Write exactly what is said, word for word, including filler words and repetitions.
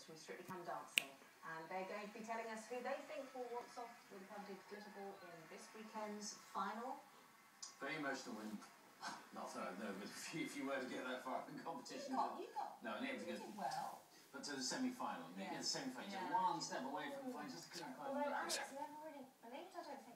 from Strictly Come Dancing, and they're going to be telling us who they think will waltz off with the coveted glitter ball in this weekend's final. Very emotional win. Not that I know, but if you, if you were to get that far in competition, you got, you got, no, I never you to did well. But to the semi-final, you yeah. get the semi-final, yeah. one step away from the final, just couldn't quite. Although Alex never really, I think I don't think